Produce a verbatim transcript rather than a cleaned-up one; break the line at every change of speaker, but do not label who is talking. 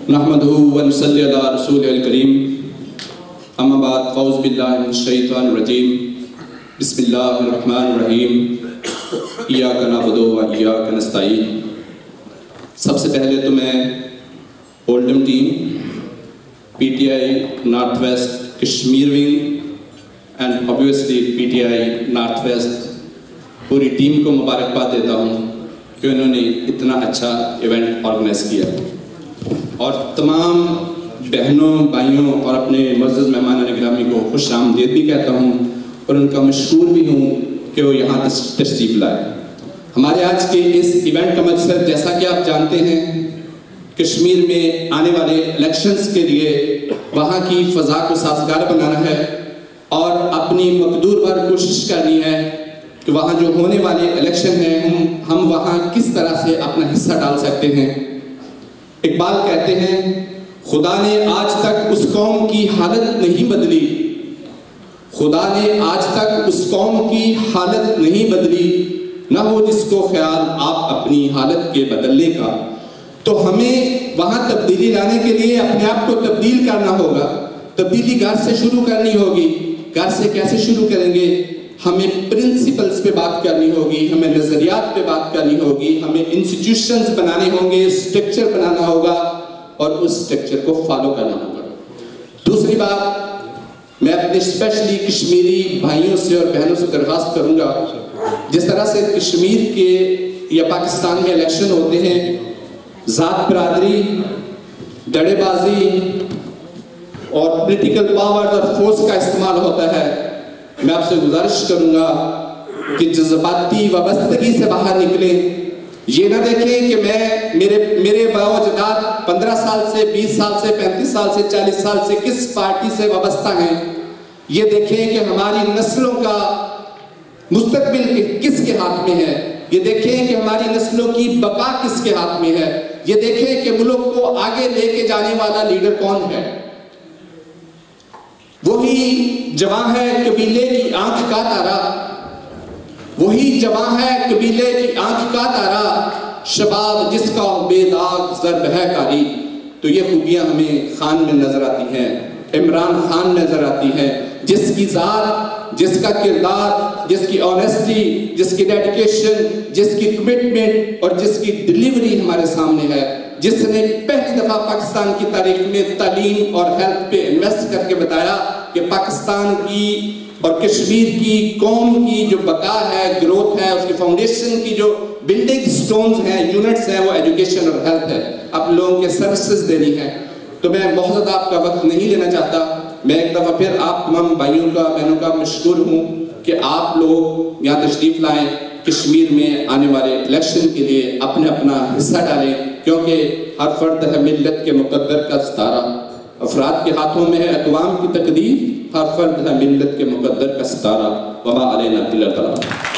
نحمدہ ونصلی علی رسولہ الکریم اما بعد اعوذ باللہ من الشیطان الرجیم بسم اللہ الرحمن الرحیم ایاک نعبد و ایاک نستعین۔ سب سے پہلے تو میں Oldham team, P T I north west Kashmir wing and obviously P T I north west پوری ٹیم کو مبارکباد دیتا ہوں کہ انہوں نے اتنا اچھا ایونٹ آرگنائز کیا، اور تمام بہنوں بھائیوں اور اپنے معزز مہمانان گرامی کو خوش آمدید بھی کہتا ہوں اور ان کا مشکور بھی ہوں کہ وہ یہاں تشریف لائے۔ ہمارے آج کے اس ایونٹ کا مقصد، جیسا کہ آپ جانتے ہیں، کشمیر میں آنے والے الیکشنز کے لیے وہاں کی فضا کو سازگار بنانا ہے اور اپنی مقدور بھر کوشش کرنی ہے کہ وہاں جو ہونے والے الیکشن ہیں ہم ہم وہاں کس طرح سے اپنا حصہ ڈال سکتے ہیں۔ اقبال کہتے ہیں، خدا نے آج تک اس قوم کی حالت نہیں بدلی، خدا نے آج تک اس قوم کی حالت نہیں بدلی، نہ ہو جس کو خیال آپ اپنی حالت کے بدلنے کا۔ تو ہمیں وہاں تبدیلی لانے کے لیے اپنے آپ کو تبدیل کرنا ہوگا۔ تبدیلی گھر سے شروع کرنی ہوگی۔ گھر سے کیسے شروع کریں گے؟ ہمیں پرنسپلز پہ بات کرنی ہوگی، ہمیں نظریات پہ بات کرنی ہوگی، ہمیں انسٹیٹیوشنز بنانے ہوں گے، اسٹرکچر بنانا ہوگا اور اس اسٹرکچر کو فالو کرنا ہوگا۔ دوسری بات، میں اپنے اسپیشلی کشمیری بھائیوں سے اور بہنوں سے درخواست کروں گا، جس طرح سے کشمیر کے یا پاکستان میں الیکشن ہوتے ہیں، ذات برادری، ڈڑے بازی اور پولیٹیکل پاور اور فورس کا استعمال ہوتا ہے۔ میں آپ سے گزارش کروں گا کہ جذباتی وابستگی سے باہر نکلیں۔ یہ نہ دیکھیں کہ میں میرے میرے باو اجداد پندرہ سال سے، بیس سال سے، پینتیس سال سے، چالیس سال سے کس پارٹی سے وابستہ ہیں۔ یہ دیکھیں کہ ہماری نسلوں کا مستقبل کس کے ہاتھ میں ہے۔ یہ دیکھیں کہ ہماری نسلوں کی بقا کس کے ہاتھ میں ہے۔ یہ دیکھیں کہ ملک کو آگے لے کے جانے والا لیڈر کون ہے۔ وہی جواں ہے قبیلے کی آنکھ کا تارا، وہی جواں ہے قبیلے کی آنکھ کا تارا، شباب جس کا بے داغ ضرب ہے کاری۔ تو یہ خوبیاں ہمیں خان میں نظر آتی ہیں، عمران خان نظر آتی ہیں، جس کی ذات، جس کا کردار، جس کی آنیسٹی، جس کی ڈیڈیکیشن، جس کی کمٹمنٹ اور جس کی ڈیلیوری ہمارے سامنے ہے، جس نے پہلی دفعہ پاکستان کی تاریخ میں تعلیم اور ہیلتھ پہ انویسٹ کر کے بتایا کہ پاکستان کی اور کشمیر کی قوم کی جو بقا ہے، گروتھ ہے، اس کی فاؤنڈیشن کی جو بلڈنگ سٹونز ہیں، یونٹس ہیں، وہ ایجوکیشن اور ہیلتھ ہے۔ آپ لوگوں کے سروسز دینی ہے۔ تو میں بہت زیادہ آپ کا وقت نہیں لینا چاہتا۔ میں ایک دفعہ پھر آپ تمام بھائیوں کا، بہنوں کا مشکور ہوں کہ آپ لوگ یہاں تشریف لائیں، کشمیر میں آنے والے الیکشن کے لیے اپنے اپنا حصہ ڈالیں، کیونکہ ہر فرد ہے ملت کے مقدر کا ستارہ۔ افراد کے ہاتھوں میں ہے اقوام کی تقدیر، ہر فرد ہے ملت کے مقدر کا ستارہ۔ وما علینا الا البلاغ۔